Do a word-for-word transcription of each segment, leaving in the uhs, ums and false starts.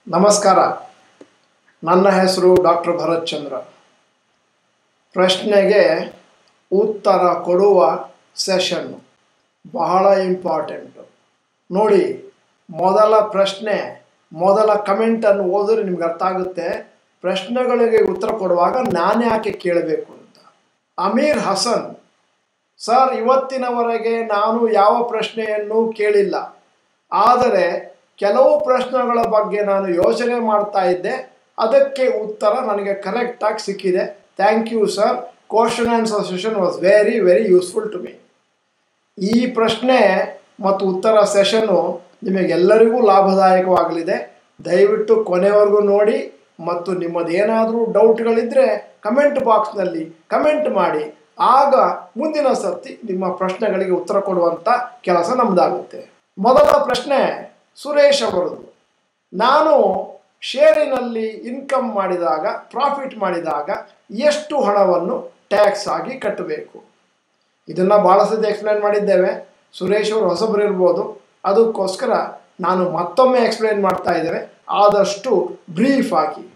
ನಮಸ್ಕಾರ. ನನ್ನ ಹೆಸರು ಡಾಕ್ಟರ್ ಭರತ್ ಚಂದ್ರ. ಪ್ರಶ್ನೆಗೆ ಉತ್ತರ ಕೊಡುವ ಸೆಷನ್ನು ಬಹಳ ಇಂಪಾರ್ಟೆಂಟು. ನೋಡಿ, ಮೊದಲ ಪ್ರಶ್ನೆ ಮೊದಲ ಕಮೆಂಟನ್ನು ಓದಿದ್ರೆ ನಿಮ್ಗೆ ಅರ್ಥ ಆಗುತ್ತೆ ಪ್ರಶ್ನೆಗಳಿಗೆ ಉತ್ತರ ಕೊಡುವಾಗ ನಾನು ಯಾಕೆ ಕೇಳಬೇಕು ಅಂತ. ಅಮೀರ್ ಹಸನ್ ಸರ್, ಇವತ್ತಿನವರೆಗೆ ನಾನು ಯಾವ ಪ್ರಶ್ನೆಯನ್ನು ಕೇಳಿಲ್ಲ, ಆದರೆ ಕೆಲವು ಪ್ರಶ್ನೆಗಳ ಬಗ್ಗೆ ನಾನು ಯೋಚನೆ ಮಾಡ್ತಾ ಇದ್ದೆ, ಅದಕ್ಕೆ ಉತ್ತರ ನನಗೆ ಕರೆಕ್ಟಾಗಿ ಸಿಕ್ಕಿದೆ. Thank you sir. Question answer session was very very useful to me. ಈ ಪ್ರಶ್ನೆ ಮತ್ತು ಉತ್ತರ ಸೆಷನ್ನು ನಿಮಗೆಲ್ಲರಿಗೂ ಲಾಭದಾಯಕವಾಗಲಿದೆ. ದಯವಿಟ್ಟು ಕೊನೆವರೆಗೂ ನೋಡಿ ಮತ್ತು ನಿಮ್ಮದೇನಾದರೂ ಡೌಟ್ಗಳಿದ್ದರೆ ಕಮೆಂಟ್ ಬಾಕ್ಸ್ನಲ್ಲಿ ಕಮೆಂಟ್ ಮಾಡಿ. ಆಗ ಮುಂದಿನ ಸರ್ತಿ ನಿಮ್ಮ ಪ್ರಶ್ನೆಗಳಿಗೆ ಉತ್ತರ ಕೊಡುವಂಥ ಕೆಲಸ ನಮ್ಮದಾಗುತ್ತೆ. ಮೊದಲ ಪ್ರಶ್ನೆ ಸುರೇಶ್ ಅವರದು. ನಾನು ಶೇರಿನಲ್ಲಿ ಇನ್ಕಮ್ ಮಾಡಿದಾಗ, ಪ್ರಾಫಿಟ್ ಮಾಡಿದಾಗ ಎಷ್ಟು ಹಣವನ್ನು ಟ್ಯಾಕ್ಸ್ ಆಗಿ ಕಟ್ಟಬೇಕು? ಇದನ್ನು ಭಾಳ ಸತಿ ಎಕ್ಸ್ಪ್ಲೇನ್ ಮಾಡಿದ್ದೇವೆ. ಸುರೇಶ್ ಅವರು ಹೊಸಬರು ಇರ್ಬೋದು, ಅದಕ್ಕೋಸ್ಕರ ನಾನು ಮತ್ತೊಮ್ಮೆ ಎಕ್ಸ್ಪ್ಲೇನ್ ಮಾಡ್ತಾ ಇದ್ದೇನೆ, ಆದಷ್ಟು ಬ್ರೀಫ್ ಆಗಿ.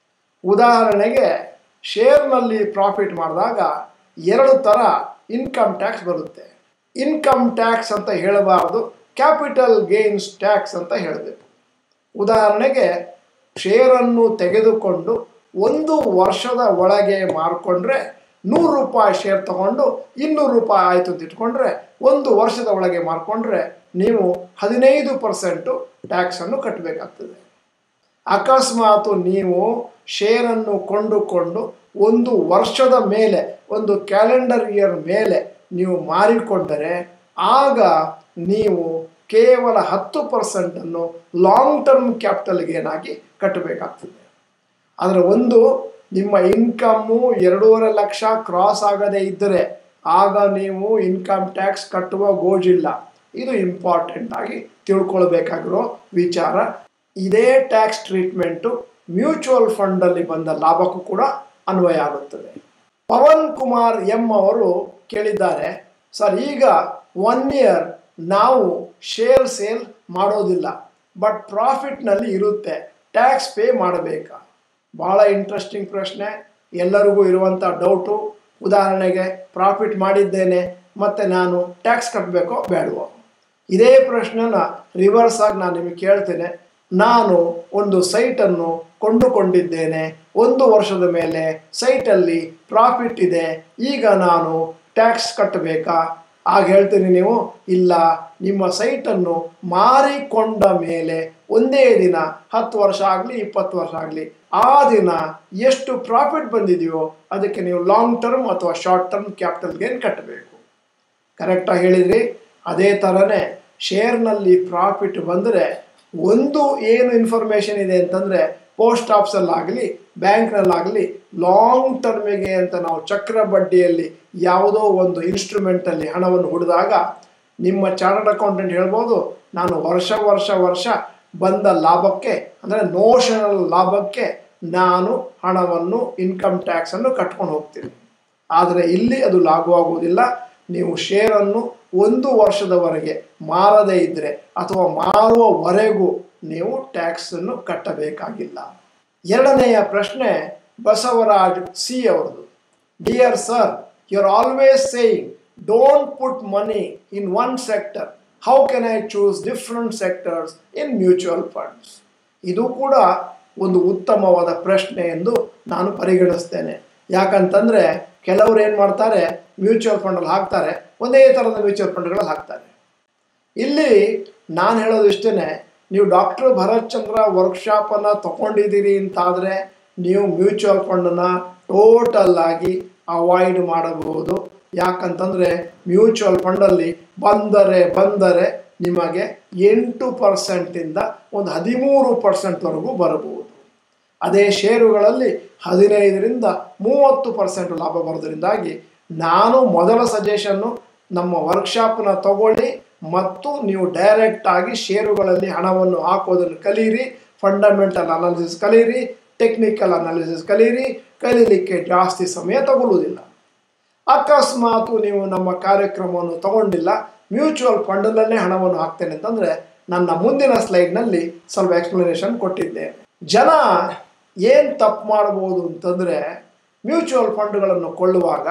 ಉದಾಹರಣೆಗೆ, ಶೇರ್ನಲ್ಲಿ ಪ್ರಾಫಿಟ್ ಮಾಡಿದಾಗ ಎರಡು ಥರ ಇನ್ಕಮ್ ಟ್ಯಾಕ್ಸ್ ಬರುತ್ತೆ. ಇನ್ಕಮ್ ಟ್ಯಾಕ್ಸ್ ಅಂತ ಹೇಳಬಾರ್ದು, ಕ್ಯಾಪಿಟಲ್ ಗೇನ್ಸ್ ಟ್ಯಾಕ್ಸ್ ಅಂತ ಹೇಳಬೇಕು. ಉದಾಹರಣೆಗೆ, ಶೇರನ್ನು ತೆಗೆದುಕೊಂಡು ಒಂದು ವರ್ಷದ ಒಳಗೆ ಮಾರಿಕೊಂಡ್ರೆ ನೂರು ರೂಪಾಯಿ ಶೇರ್ ತಗೊಂಡು ಇನ್ನೂರು ರೂಪಾಯಿ ಆಯಿತು ಅಂತ ಇಟ್ಕೊಂಡ್ರೆ, ಒಂದು ವರ್ಷದ ಒಳಗೆ ಮಾರಿಕೊಂಡ್ರೆ ನೀವು ಹದಿನೈದು ಪರ್ಸೆಂಟು ಟ್ಯಾಕ್ಸನ್ನು ಕಟ್ಟಬೇಕಾಗ್ತದೆ. ಅಕಸ್ಮಾತ್ ನೀವು ಶೇರನ್ನು ಕೊಂಡುಕೊಂಡು ಒಂದು ವರ್ಷದ ಮೇಲೆ, ಒಂದು ಕ್ಯಾಲೆಂಡರ್ ಇಯರ್ ಮೇಲೆ ನೀವು ಮಾರಿಕೊಂಡರೆ ಆಗ ನೀವು ಕೇವಲ ಹತ್ತು ಪರ್ಸೆಂಟನ್ನು ಲಾಂಗ್ ಟರ್ಮ್ ಕ್ಯಾಪಿಟಲ್ ಗೇನ್ ಆಗಿ ಕಟ್ಟಬೇಕಾಗ್ತದೆ. ಆದರೆ ಒಂದು ನಿಮ್ಮ ಇನ್ಕಮ್ಮು ಎರಡೂವರೆ ಲಕ್ಷ ಕ್ರಾಸ್ ಆಗದೇ ಇದ್ದರೆ ಆಗ ನೀವು ಇನ್ಕಮ್ ಟ್ಯಾಕ್ಸ್ ಕಟ್ಟುವ ಗೋಜಿಲ್ಲ. ಇದು ಇಂಪಾರ್ಟೆಂಟ್ ಆಗಿ ತಿಳ್ಕೊಳ್ಬೇಕಾಗಿರೋ ವಿಚಾರ. ಇದೇ ಟ್ಯಾಕ್ಸ್ ಟ್ರೀಟ್ಮೆಂಟು ಮ್ಯೂಚುವಲ್ ಫಂಡಲ್ಲಿ ಬಂದ ಲಾಭಕ್ಕೂ ಕೂಡ ಅನ್ವಯ ಆಗುತ್ತದೆ. ಪವನ್ ಕುಮಾರ್ ಎಂ ಅವರು ಕೇಳಿದ್ದಾರೆ, ಸರ್, ಈಗ ಒನ್ ಇಯರ್ ನಾವು ಶೇರ್ ಸೇಲ್ ಮಾಡೋದಿಲ್ಲ, ಬಟ್ ಪ್ರಾಫಿಟ್ನಲ್ಲಿ ಇರುತ್ತೆ, ಟ್ಯಾಕ್ಸ್ ಪೇ ಮಾಡಬೇಕಾ? ಭಾಳ ಇಂಟ್ರೆಸ್ಟಿಂಗ್ ಪ್ರಶ್ನೆ, ಎಲ್ಲರಿಗೂ ಇರುವಂಥ ಡೌಟು. ಉದಾಹರಣೆಗೆ, ಪ್ರಾಫಿಟ್ ಮಾಡಿದ್ದೇನೆ ಮತ್ತು ನಾನು ಟ್ಯಾಕ್ಸ್ ಕಟ್ಟಬೇಕೋ ಬೇಡವೋ? ಇದೇ ಪ್ರಶ್ನೆನ ರಿವರ್ಸ್ ಆಗಿ ನಾನು ನಿಮಗೆ ಕೇಳ್ತೇನೆ. ನಾನು ಒಂದು ಸೈಟನ್ನು ಕೊಂಡುಕೊಂಡಿದ್ದೇನೆ, ಒಂದು ವರ್ಷದ ಮೇಲೆ ಸೈಟಲ್ಲಿ ಪ್ರಾಫಿಟ್ ಇದೆ, ಈಗ ನಾನು ಟ್ಯಾಕ್ಸ್ ಕಟ್ಟಬೇಕಾ? ಆಗ ಹೇಳ್ತೀನಿ ನೀವು, ಇಲ್ಲ, ನಿಮ್ಮ ಸೈಟನ್ನು ಮಾರಿಕೊಂಡ ಮೇಲೆ ಒಂದೇ ದಿನ, ಹತ್ತು ವರ್ಷ ಆಗಲಿ ಇಪ್ಪತ್ತು ವರ್ಷ ಆಗಲಿ, ಆ ದಿನ ಎಷ್ಟು ಪ್ರಾಫಿಟ್ ಬಂದಿದೆಯೋ ಅದಕ್ಕೆ ನೀವು ಲಾಂಗ್ ಟರ್ಮ್ ಅಥವಾ ಶಾರ್ಟ್ ಟರ್ಮ್ ಕ್ಯಾಪಿಟಲ್ ಗೇನ್ ಕಟ್ಟಬೇಕು. ಕರೆಕ್ಟಾಗಿ ಹೇಳಿದ್ರಿ. ಅದೇ ಥರನೇ ಶೇರ್ನಲ್ಲಿ ಪ್ರಾಫಿಟ್ ಬಂದರೆ ಒಂದು ಏನು ಇನ್ಫಾರ್ಮೇಷನ್ ಇದೆ ಅಂತಂದರೆ, ಪೋಸ್ಟ್ ಆಫೀಸಲ್ಲಾಗಲಿ ಬ್ಯಾಂಕ್ನಲ್ಲಾಗಲಿ ಲಾಂಗ್ ಟರ್ಮಿಗೆ ಅಂತ ನಾವು ಚಕ್ರ ಬಡ್ಡಿಯಲ್ಲಿ ಯಾವುದೋ ಒಂದು ಇನ್ಸ್ಟ್ರೂಮೆಂಟಲ್ಲಿ ಹಣವನ್ನು ಹೂಡಿದಾಗ ನಿಮ್ಮ ಚಾರ್ಟರ್ಡ್ ಅಕೌಂಟೆಂಟ್ ಹೇಳ್ಬೋದು, ನಾನು ವರ್ಷ ವರ್ಷ ವರ್ಷ ಬಂದ ಲಾಭಕ್ಕೆ, ಅಂದರೆ ನೋಷನಲ್ ಲಾಭಕ್ಕೆ ನಾನು ಹಣವನ್ನು, ಇನ್ಕಮ್ ಟ್ಯಾಕ್ಸನ್ನು ಕಟ್ಕೊಂಡು ಹೋಗ್ತೀನಿ. ಆದರೆ ಇಲ್ಲಿ ಅದು ಲಾಗು ಆಗುವುದಿಲ್ಲ. ನೀವು ಶೇರನ್ನು ಒಂದು ವರ್ಷದವರೆಗೆ ಮಾರದೇ ಇದ್ದರೆ ಅಥವಾ ಮಾರುವವರೆಗೂ ನೀವು ಟ್ಯಾಕ್ಸನ್ನು ಕಟ್ಟಬೇಕಾಗಿಲ್ಲ. ಎರಡನೆಯ ಪ್ರಶ್ನೆ ಬಸವರಾಜ್ ಸಿ ಅವರದು. Dear sir, you are always saying don't put money in one sector, how can I choose different sectors in mutual funds? ಇದು ಕೂಡ ಒಂದು ಉತ್ತಮವಾದ ಪ್ರಶ್ನೆ ಎಂದು ನಾನು ಪರಿಗಣಿಸ್ತೇನೆ. ಯಾಕಂತಂದರೆ ಕೆಲವರು ಏನು ಮಾಡ್ತಾರೆ, ಮ್ಯೂಚುವಲ್ ಫಂಡಲ್ಲಿ ಹಾಕ್ತಾರೆ, ಒಂದೇ ಥರದ ಮ್ಯೂಚುವಲ್ ಫಂಡ್ಗಳಲ್ಲಿ ಹಾಕ್ತಾರೆ. ಇಲ್ಲಿ ನಾನು ಹೇಳೋದು ಇಷ್ಟೇ, ನೀವು ಡಾಕ್ಟರ್ ಭರತ್ ಚಂದ್ರ ವರ್ಕ್ಶಾಪನ್ನು ತಗೊಂಡಿದ್ದೀರಿ ಅಂತಾದರೆ ನೀವು ಮ್ಯೂಚುವಲ್ ಫಂಡನ್ನು ಟೋಟಲ್ ಆಗಿ ಅವಾಯ್ಡ್ ಮಾಡಬಹುದು. ಯಾಕಂತಂದರೆ ಮ್ಯೂಚುವಲ್ ಫಂಡಲ್ಲಿ ಬಂದರೆ ಬಂದರೆ ನಿಮಗೆ ಎಂಟು ಪರ್ಸೆಂಟಿಂದ ಒಂದು ಹದಿಮೂರು ಪರ್ಸೆಂಟ್ವರೆಗೂ ಬರಬಹುದು. ಅದೇ ಷೇರುಗಳಲ್ಲಿ ಹದಿನೈದರಿಂದ ಮೂವತ್ತು ಪರ್ಸೆಂಟ್ ಲಾಭ ಬರೋದ್ರಿಂದಾಗಿ ನಾನು ಮೊದಲ ಸಜೆಷನ್ನು, ನಮ್ಮ ವರ್ಕ್ಶಾಪನ್ನ ತಗೊಳ್ಳಿ ಮತ್ತು ನೀವು ಡೈರೆಕ್ಟಾಗಿ ಷೇರುಗಳಲ್ಲಿ ಹಣವನ್ನು ಹಾಕೋದನ್ನು ಕಲೀರಿ. ಫಂಡಮೆಂಟಲ್ ಅನಾಲಿಸಿಸ್ ಕಲೀರಿ, ಟೆಕ್ನಿಕಲ್ ಅನಾಲಿಸಿಸ್ ಕಲೀರಿ. ಕಲೀಲಿಕ್ಕೆ ಜಾಸ್ತಿ ಸಮಯ ತಗೊಳ್ಳುವುದಿಲ್ಲ. ಅಕಸ್ಮಾತ್ ನೀವು ನಮ್ಮ ಕಾರ್ಯಕ್ರಮವನ್ನು ತಗೊಂಡಿಲ್ಲ, ಮ್ಯೂಚುವಲ್ ಫಂಡಲ್ಲೇ ಹಣವನ್ನು ಹಾಕ್ತೇನೆ ಅಂತಂದರೆ ನನ್ನ ಮುಂದಿನ ಸ್ಲೈಡ್ನಲ್ಲಿ ಸ್ವಲ್ಪ ಎಕ್ಸ್ಪ್ಲನೇಷನ್ ಕೊಟ್ಟಿದ್ದೇನೆ. ಜನ ಏನು ತಪ್ಪು ಮಾಡ್ಬೋದು ಅಂತಂದರೆ, ಮ್ಯೂಚುವಲ್ ಫಂಡ್ಗಳನ್ನು ಕೊಳ್ಳುವಾಗ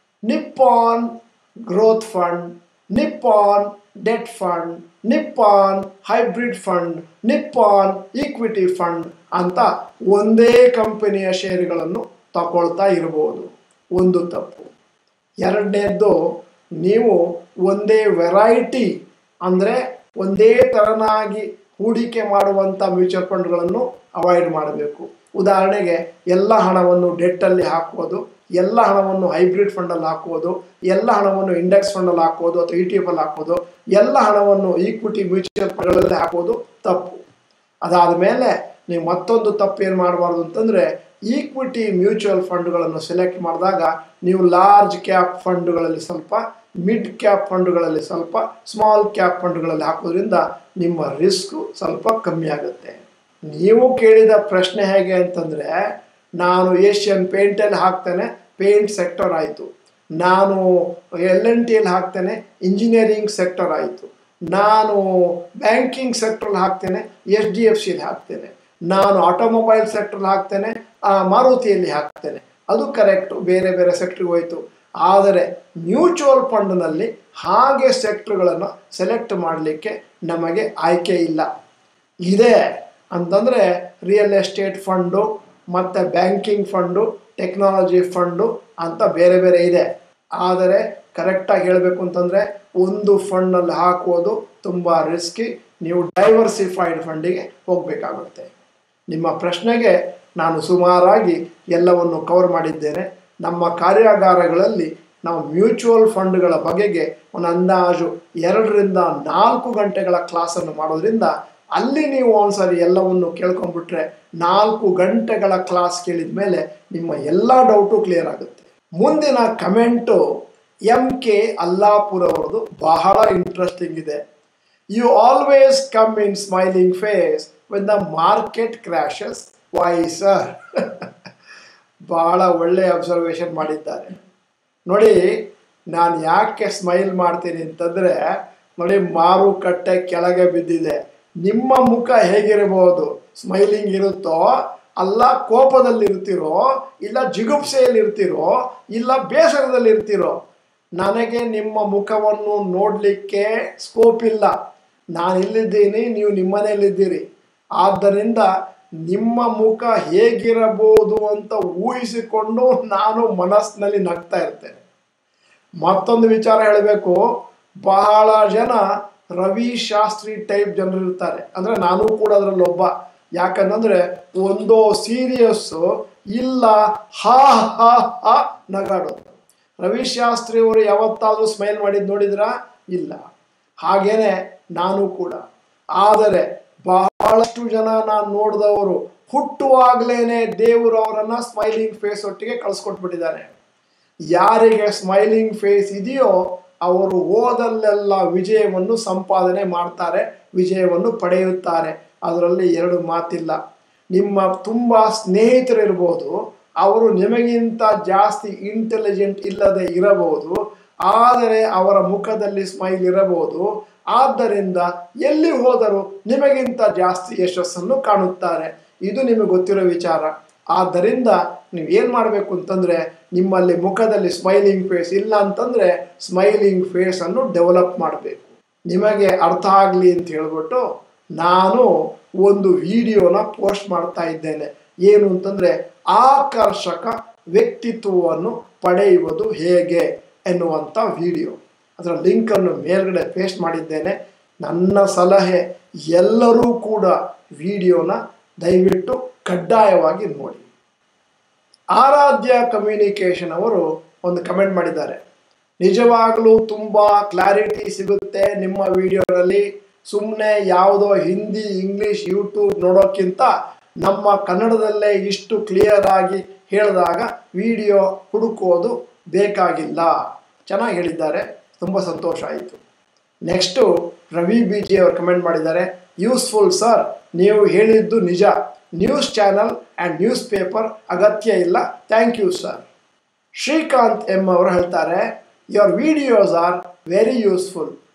Nippon growth fund, Nippon debt fund, Nippon hybrid fund, Nippon equity fund ಅಂತ ಒಂದೇ ಕಂಪನಿಯ ಷೇರುಗಳನ್ನು ತಗೊಳ್ತಾ ಇರ್ಬೋದು. ಒಂದು ತಪ್ಪು. ಎರಡನೇದ್ದು, ನೀವು ಒಂದೇ ವೆರೈಟಿ ಅಂದರೆ ಒಂದೇ ಥರನಾಗಿ ಹೂಡಿಕೆ ಮಾಡುವಂಥ ಮ್ಯೂಚುವಲ್ ಫಂಡ್ಗಳನ್ನು ಅವಾಯ್ಡ್ ಮಾಡಬೇಕು. ಉದಾಹರಣೆಗೆ ಎಲ್ಲ ಹಣವನ್ನು ಡೆಟ್ಟಲ್ಲಿ ಹಾಕೋದು, ಎಲ್ಲ ಹಣವನ್ನು ಹೈಬ್ರಿಡ್ ಫಂಡಲ್ಲಿ ಹಾಕೋದು, ಎಲ್ಲ ಹಣವನ್ನು ಇಂಡೆಕ್ಸ್ ಫಂಡಲ್ಲಿ ಹಾಕೋದು ಅಥವಾ ಇ ಟಿ ಎಫ್ ಅಲ್ಲಿ ಹಾಕೋದು, ಎಲ್ಲ ಹಣವನ್ನು ಈಕ್ವಿಟಿ ಮ್ಯೂಚುವಲ್ ಫಂಡ್ಗಳಲ್ಲಿ ಹಾಕೋದು ತಪ್ಪು. ಅದಾದ ಮೇಲೆ ನೀವು ಮತ್ತೊಂದು ತಪ್ಪು ಏನು ಮಾಡಬಾರ್ದು ಅಂತಂದರೆ, ಈಕ್ವಿಟಿ ಮ್ಯೂಚುವಲ್ ಫಂಡ್ಗಳನ್ನು ಸೆಲೆಕ್ಟ್ ಮಾಡಿದಾಗ ನೀವು ಲಾರ್ಜ್ ಕ್ಯಾಪ್ ಫಂಡ್ಗಳಲ್ಲಿ ಸ್ವಲ್ಪ, ಮಿಡ್ ಕ್ಯಾಪ್ ಫಂಡ್ಗಳಲ್ಲಿ ಸ್ವಲ್ಪ, ಸ್ಮಾಲ್ ಕ್ಯಾಪ್ ಫಂಡ್ಗಳಲ್ಲಿ ಹಾಕೋದ್ರಿಂದ ನಿಮ್ಮ ರಿಸ್ಕು ಸ್ವಲ್ಪ ಕಮ್ಮಿ ಆಗುತ್ತೆ. ನೀವು ಕೇಳಿದ ಪ್ರಶ್ನೆ ಹೇಗೆ ಅಂತಂದರೆ, ನಾನು ಏಷ್ಯನ್ ಪೇಂಟಲ್ಲಿ ಹಾಕ್ತೇನೆ, ಪೇಂಟ್ ಸೆಕ್ಟರ್ ಆಯಿತು. ನಾನು ಎಲ್ ಎನ್ ಟಿಯಲ್ಲಿ ಹಾಕ್ತೇನೆ, ಇಂಜಿನಿಯರಿಂಗ್ ಸೆಕ್ಟರ್ ಆಯಿತು. ನಾನು ಬ್ಯಾಂಕಿಂಗ್ ಸೆಕ್ಟ್ರಲ್ಲಿ ಹಾಕ್ತೇನೆ, ಎಚ್ ಡಿ ಎಫ್ ಸಿಯಲ್ಲಿ ಹಾಕ್ತೇನೆ. ನಾನು ಆಟೋಮೊಬೈಲ್ ಸೆಕ್ಟ್ರಲ್ಲಿ ಹಾಕ್ತೇನೆ, ಮಾರುತಿಯಲ್ಲಿ ಹಾಕ್ತೇನೆ. ಅದು ಕರೆಕ್ಟು, ಬೇರೆ ಬೇರೆ ಸೆಕ್ಟ್ರಿಗೆ ಹೋಯಿತು. ಆದರೆ ಮ್ಯೂಚುವಲ್ ಫಂಡ್ನಲ್ಲಿ ಹಾಗೆ ಸೆಕ್ಟ್ರುಗಳನ್ನು ಸೆಲೆಕ್ಟ್ ಮಾಡಲಿಕ್ಕೆ ನಮಗೆ ಆಯ್ಕೆ ಇಲ್ಲ. ಇದೆ ಅಂತಂದರೆ ರಿಯಲ್ ಎಸ್ಟೇಟ್ ಫಂಡು ಮತ್ತು ಬ್ಯಾಂಕಿಂಗ್ ಫಂಡು, ಟೆಕ್ನಾಲಜಿ ಫಂಡು ಅಂತ ಬೇರೆ ಬೇರೆ ಇದೆ. ಆದರೆ ಕರೆಕ್ಟಾಗಿ ಹೇಳಬೇಕು ಅಂತಂದರೆ ಒಂದು ಫಂಡಲ್ಲಿ ಹಾಕೋದು ತುಂಬ ರಿಸ್ಕಿ. ನೀವು ಡೈವರ್ಸಿಫೈಡ್ ಫಂಡಿಗೆ ಹೋಗಬೇಕಾಗುತ್ತೆ. ನಿಮ್ಮ ಪ್ರಶ್ನೆಗೆ ನಾನು ಸುಮಾರಾಗಿ ಎಲ್ಲವನ್ನು ಕವರ್ ಮಾಡಿದ್ದೇನೆ. ನಮ್ಮ ಕಾರ್ಯಾಗಾರಗಳಲ್ಲಿ ನಾವು ಮ್ಯೂಚುವಲ್ ಫಂಡ್ಗಳ ಬಗೆಗೆ ಒಂದು ಅಂದಾಜು ಎರಡರಿಂದ ನಾಲ್ಕು ಗಂಟೆಗಳ ಕ್ಲಾಸನ್ನು ಮಾಡೋದ್ರಿಂದ ಅಲ್ಲಿ ನೀವು ಒಂದ್ಸರಿ ಎಲ್ಲವನ್ನು ಕೇಳ್ಕೊಂಡ್ಬಿಟ್ರೆ ನಾಲ್ಕು ಗಂಟೆಗಳ ಕ್ಲಾಸ್ ಕೇಳಿದ ಮೇಲೆ ನಿಮ್ಮ ಎಲ್ಲ ಡೌಟು ಕ್ಲಿಯರ್ ಆಗುತ್ತೆ. ಮುಂದಿನ ಕಮೆಂಟು ಎಂ ಕೆ ಅಲ್ಲಾಪುರ್ ಅವರದು ಬಹಳ ಇಂಟ್ರೆಸ್ಟಿಂಗ್ ಇದೆ. You always come in smiling face when the market crashes, why sir? ಬಹಳ ಒಳ್ಳೆಯ ಅಬ್ಸರ್ವೇಷನ್ ಮಾಡಿದ್ದಾರೆ. ನೋಡಿ, ನಾನು ಯಾಕೆ ಸ್ಮೈಲ್ ಮಾಡ್ತೀನಿ ಅಂತಂದರೆ, ನೋಡಿ ಮಾರುಕಟ್ಟೆ ಕೆಳಗೆ ಬಿದ್ದಿದೆ. ನಿಮ್ಮ ಮುಖ ಹೇಗಿರಬಹುದು? ಸ್ಮೈಲಿಂಗ್ ಇರುತ್ತೋ, ಅಲ್ಲ ಕೋಪದಲ್ಲಿರ್ತಿರೋ, ಇಲ್ಲ ಜಿಗುಪ್ಸೆಯಲ್ಲಿರ್ತಿರೋ, ಇಲ್ಲ ಬೇಸರದಲ್ಲಿರ್ತಿರೋ. ನನಗೆ ನಿಮ್ಮ ಮುಖವನ್ನು ನೋಡಲಿಕ್ಕೆ ಸ್ಕೋಪ್ ಇಲ್ಲ. ನಾನು ಇಲ್ಲಿದ್ದೀನಿ, ನೀವು ನಿಮ್ಮನೇಲಿದ್ದೀರಿ. ಆದ್ದರಿಂದ ನಿಮ್ಮ ಮುಖ ಹೇಗಿರಬಹುದು ಅಂತ ಊಹಿಸಿಕೊಂಡು ನಾನು ಮನಸ್ಸಿನಲ್ಲಿ ನಗ್ತಾ ಇರ್ತೇನೆ. ಮತ್ತೊಂದು ವಿಚಾರ ಹೇಳಬೇಕು, ಬಹಳ ಜನ ರವಿ ಶಾಸ್ತ್ರಿ ಟೈಪ್ ಜನರು ಇರ್ತಾರೆ. ಅಂದರೆ ನಾನು ಕೂಡ ಅದರಲ್ಲಿ ಒಬ್ಬ. ಯಾಕಂತಂದರೆ ಒಂದೋ ಸೀರಿಯಸ್ಸು, ಇಲ್ಲ ಹಾ ಹಾ ಹಾ ನಗಾಡೋದು. ರವಿ ಶಾಸ್ತ್ರಿ ಅವರು ಯಾವತ್ತಾದರೂ ಸ್ಮೈಲ್ ಮಾಡಿದ್ದು ನೋಡಿದ್ರಾ? ಇಲ್ಲ. ಹಾಗೇನೆ ನಾನು ಕೂಡ. ಆದರೆ ಬಹಳಷ್ಟು ಜನ ನಾನು ನೋಡಿದವರು ಹುಟ್ಟುವಾಗಲೇ ದೇವರು ಅವರನ್ನು ಸ್ಮೈಲಿಂಗ್ ಫೇಸ್ ಒಟ್ಟಿಗೆ ಕಳಿಸ್ಕೊಟ್ಬಿಟ್ಟಿದ್ದಾರೆ. ಯಾರಿಗೆ ಸ್ಮೈಲಿಂಗ್ ಫೇಸ್ ಇದೆಯೋ ಅವರು ಓದಲ್ಲೆಲ್ಲ ವಿಜಯವನ್ನು ಸಂಪಾದನೆ ಮಾಡ್ತಾರೆ, ವಿಜಯವನ್ನು ಪಡೆಯುತ್ತಾರೆ. ಅದರಲ್ಲಿ ಎರಡು ಮಾತಿಲ್ಲ. ನಿಮ್ಮ ತುಂಬ ಸ್ನೇಹಿತರಿರ್ಬೋದು, ಅವರು ನಿಮಗಿಂತ ಜಾಸ್ತಿ ಇಂಟೆಲಿಜೆಂಟ್ ಇಲ್ಲದೆ ಇರಬಹುದು, ಆದರೆ ಅವರ ಮುಖದಲ್ಲಿ ಸ್ಮೈಲ್ ಇರಬಹುದು. ಆದ್ದರಿಂದ ಎಲ್ಲಿ ಹೋದರೂ ನಿಮಗಿಂತ ಜಾಸ್ತಿ ಯಶಸ್ಸನ್ನು ಕಾಣುತ್ತಾರೆ. ಇದು ನಿಮಗೆ ಗೊತ್ತಿರೋ ವಿಚಾರ. ಆದ್ದರಿಂದ ನೀವು ಏನು ಮಾಡಬೇಕು ಅಂತಂದರೆ, ನಿಮ್ಮಲ್ಲಿ ಮುಖದಲ್ಲಿ ಸ್ಮೈಲಿಂಗ್ ಫೇಸ್ ಇಲ್ಲ ಅಂತಂದರೆ ಸ್ಮೈಲಿಂಗ್ ಫೇಸನ್ನು ಡೆವಲಪ್ ಮಾಡಬೇಕು. ನಿಮಗೆ ಅರ್ಥ ಆಗಲಿ ಅಂತ ಹೇಳ್ಬಿಟ್ಟು ನಾನು ಒಂದು ವಿಡಿಯೋನ ಪೋಸ್ಟ್ ಮಾಡ್ತಾ ಇದ್ದೇನೆ. ಏನು ಅಂತಂದರೆ, ಆಕರ್ಷಕ ವ್ಯಕ್ತಿತ್ವವನ್ನು ಪಡೆಯುವುದು ಹೇಗೆ ಎನ್ನುವಂಥ ವಿಡಿಯೋ. ಅದರ ಲಿಂಕನ್ನು ಮೇಲ್ಗಡೆ ಪೇಸ್ಟ್ ಮಾಡಿದ್ದೇನೆ. ನನ್ನ ಸಲಹೆ, ಎಲ್ಲರೂ ಕೂಡ ವಿಡಿಯೋನ ದಯವಿಟ್ಟು ಕಡ್ಡಾಯವಾಗಿ ನೋಡಿ. ಆರಾಧ್ಯ ಕಮ್ಯುನಿಕೇಷನ್ ಅವರು ಒಂದು ಕಮೆಂಟ್ ಮಾಡಿದ್ದಾರೆ. ನಿಜವಾಗಲೂ ತುಂಬ ಕ್ಲಾರಿಟಿ ಸಿಗುತ್ತೆ ನಿಮ್ಮ ವಿಡಿಯೋದಲ್ಲಿ. ಸುಮ್ಮನೆ ಯಾವುದೋ ಹಿಂದಿ ಇಂಗ್ಲೀಷ್ ಯೂಟ್ಯೂಬ್ ನೋಡೋಕ್ಕಿಂತ ನಮ್ಮ ಕನ್ನಡದಲ್ಲೇ ಇಷ್ಟು ಕ್ಲಿಯರ್ ಆಗಿ ಹೇಳಿದಾಗ ವಿಡಿಯೋ ಹುಡುಕೋದು ಬೇಕಾಗಿಲ್ಲ. ಚೆನ್ನಾಗಿ ಹೇಳಿದ್ದಾರೆ, ತುಂಬ ಸಂತೋಷ ಆಯಿತು. ನೆಕ್ಸ್ಟು ರವಿ ಬಿ ಜಿ ಅವರು ಕಮೆಂಟ್ ಮಾಡಿದ್ದಾರೆ. ಯೂಸ್ಫುಲ್ ಸರ್, ನೀವು ಹೇಳಿದ್ದು ನಿಜ. News channel and newspaper ಅಗತ್ಯ ಇಲ್ಲ. Thank you sir. Srikanth M ಅವರು ಹೇಳ್ತಾರೆ, your videos are very useful.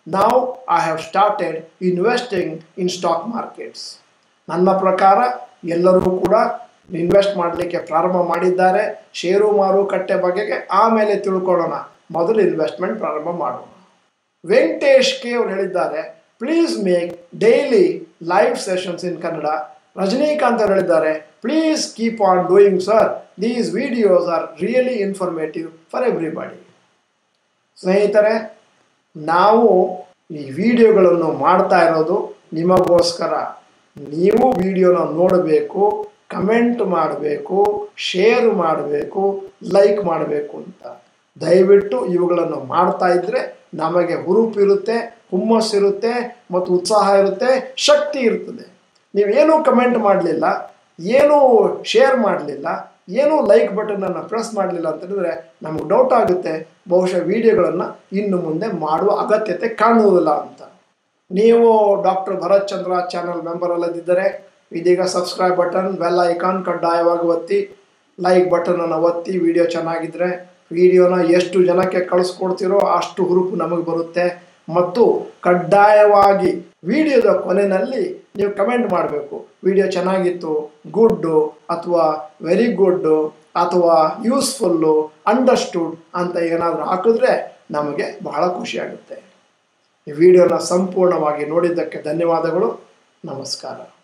Now I have started investing in stock markets. ನನ್ನ ಪ್ರಕಾರ ಎಲ್ಲರೂ ಕೂಡ ಇನ್ವೆಸ್ಟ್ ಮಾಡಲಿಕ್ಕೆ ಪ್ರಾರಂಭ ಮಾಡಿದ್ದಾರೆ. ಷೇರು ಮಾರುಕಟ್ಟೆ ಬಗೆಗೆ ಆಮೇಲೆ ತಿಳ್ಕೊಳ್ಳೋಣ, ಮೊದಲು ಇನ್ವೆಸ್ಟ್ಮೆಂಟ್ ಪ್ರಾರಂಭ ಮಾಡೋಣ. ವೆಂಕಟೇಶ್ ಕೆ ಅವರು ಹೇಳಿದ್ದಾರೆ, please make daily live sessions in Kannada. Rajinikanth ಅವರು ಹೇಳಿದ್ದಾರೆ, please keep on doing sir, these videos are really informative for everybody. ಸ್ನೇಹಿತರೆ, ನಾವು ಈ ವಿಡಿಯೋಗಳನ್ನು ಮಾಡ್ತಾ ಇರೋದು ನಿಮಗೋಸ್ಕರ. ನೀವು ವಿಡಿಯೋನ ನೋಡಬೇಕು, ಕಮೆಂಟ್ ಮಾಡಬೇಕು, ಶೇರ್ ಮಾಡಬೇಕು, ಲೈಕ್ ಮಾಡಬೇಕು ಅಂತ. ದಯವಿಟ್ಟು ಇವುಗಳನ್ನು ಮಾಡ್ತಾ ಇದ್ದರೆ ನಮಗೆ ಹುರುಪಿರುತ್ತೆ, ಹುಮ್ಮಸ್ಸಿರುತ್ತೆ ಮತ್ತು ಉತ್ಸಾಹ ಇರುತ್ತೆ, ಶಕ್ತಿ ಇರ್ತದೆ. ನೀವೇನೂ ಕಮೆಂಟ್ ಮಾಡಲಿಲ್ಲ, ಏನೂ ಶೇರ್ ಮಾಡಲಿಲ್ಲ, ಏನೂ ಲೈಕ್ ಬಟನನ್ನು ಪ್ರೆಸ್ ಮಾಡಲಿಲ್ಲ ಅಂತಂದರೆ ನಮಗೆ ಡೌಟ್ ಆಗುತ್ತೆ, ಬಹುಶಃ ವಿಡಿಯೋಗಳನ್ನು ಇನ್ನು ಮುಂದೆ ಮಾಡುವ ಅಗತ್ಯತೆ ಕಾಣುವುದಿಲ್ಲ ಅಂತ. ನೀವು doctor Bharath Chandra channel member ಅಲ್ಲದಿದ್ದರೆ ಇದೀಗ ಸಬ್ಸ್ಕ್ರೈಬ್ ಬಟನ್, ಬೆಲ್ ಐಕಾನ್ ಕಡ್ಡಾಯವಾಗಿ ಒತ್ತಿ, ಲೈಕ್ ಬಟನನ್ನು ಒತ್ತಿ. ವಿಡಿಯೋ ಚೆನ್ನಾಗಿದ್ದರೆ ವಿಡಿಯೋನ ಎಷ್ಟು ಜನಕ್ಕೆ ಕಳಿಸ್ಕೊಡ್ತೀರೋ ಅಷ್ಟು ಹುರುಪು ನಮಗೆ ಬರುತ್ತೆ. ಮತ್ತು ಕಡ್ಡಾಯವಾಗಿ ವಿಡಿಯೋದ ಕೊನೆಯಲ್ಲಿ ನೀವು ಕಮೆಂಟ್ ಮಾಡಬೇಕು, ವಿಡಿಯೋ ಚೆನ್ನಾಗಿತ್ತು, ಗುಡ್ಡು ಅಥವಾ ವೆರಿ ಗುಡ್ಡು ಅಥವಾ ಯೂಸ್ಫುಲ್ಲು, ಅಂಡರ್ಸ್ಟುಡ್ ಅಂತ ಏನಾದರೂ ಹಾಕಿದ್ರೆ ನಮಗೆ ಬಹಳ ಖುಷಿಯಾಗುತ್ತೆ. ಈ ವಿಡಿಯೋನ ಸಂಪೂರ್ಣವಾಗಿ ನೋಡಿದ್ದಕ್ಕೆ ಧನ್ಯವಾದಗಳು. ನಮಸ್ಕಾರ.